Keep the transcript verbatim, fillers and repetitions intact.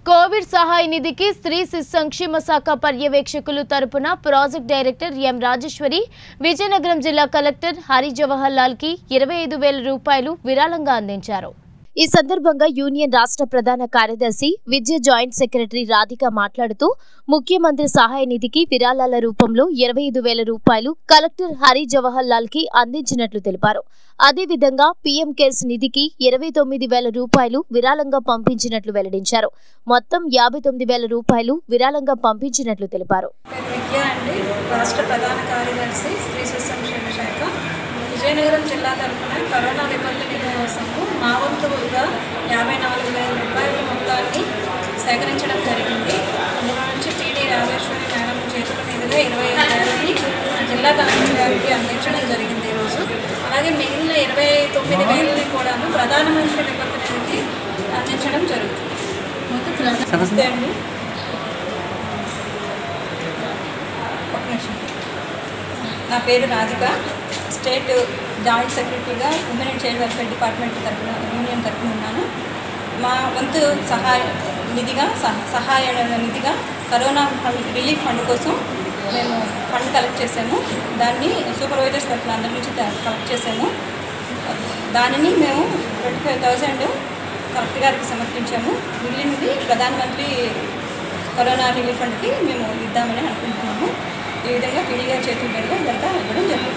Covid సహాయ నిధికి స్త్రీ శిశు సంక్షేమ శాఖ పర్యవేక్షకులు తరపున project director M Rajeshwari Vizianagaram జిల్లా కలెక్టర్ హరి జవహర్ లాల్ కి ఇరవై ఐదు వేల రూపాయలు విరాళంగా అందించారు। ఈ సందర్భంగా యూనియన్ రాష్ట్ర ప్రధాన కార్యదర్శి విద్య జాయింట్ సెక్రటరీ రాధిక మాట్లాడుతూ ముఖ్యమంత్రి సహాయ నిధికి విరాళాల రూపంలో ఇరవై ఐదు వేల రూపాయలు కలెక్టర్ హరి జవహర్ లాల్ కి అందించినట్లు తెలిపారు। అదేవిధంగా పీఎం కేర్స్ నిధికి ఇరవై తొమ్మిది వేల రూపాయలు విరాళంగా పంపించినట్లు వెల్లడించారు। మొత్తం యాభై తొమ్మిది వేల రూపాయలు విరాళంగా పంపించినట్లు తెలిపారు। రాష్ట్ర ప్రధాన కార్యదర్శి స్త్రీ శిశు సంక్షేమ శాఖ విజయనగరం జిల్లా తరఫున కరోనా విపత్తు నిధి కోసము మా వంతుగా యాభై నాలుగు వేల రూపాయల మొత్తాన్ని సేకరించడం జరిగింది। అందులో నుంచి టీడీ రాజేశ్వరి మేడం చేతుల మీదుగా ఇరవై ఐదు వేలని జిల్లా కలెక్టర్ గారికి అందించడం జరిగింది ఈరోజు। అలాగే మిగిలిన ఇరవై తొమ్మిది వేలని కూడా ప్రధానమంత్రి విపత్తు నిధికి అందించడం జరుగుతుంది। నమస్తే అండి, ఒక నిమిషం, నా పేరు రాధిక, స్టేట్ జాయింట్ సెక్రటరీగా women and child welfare department తరఫున యూనియన్ తరఫున ఉన్నాను। మా వంతు సహాయ నిధిగా సహాయ నిధిగా కరోనా ఫండ్ రిలీఫ్ ఫండ్ కోసం మేము ఫండ్ కలెక్ట్ చేసాము। దాన్ని సూపర్వైజర్స్ తరఫున అందరి నుంచి కలెక్ట్ చేసాము। దానిని మేము ట్వంటీ ఫైవ్ థౌజండ్ కలెక్టర్ గారికి సమర్పించాము। మిగిలినది ప్రధానమంత్రి కరోనా రిలీఫ్ ఫండ్కి మేము ఇద్దామని అనుకుంటున్నాము। ఈ విధంగా పీడీ గారి చేతుల మీదుగా ఇదంతా ఇవ్వడం జరుగుతుంది।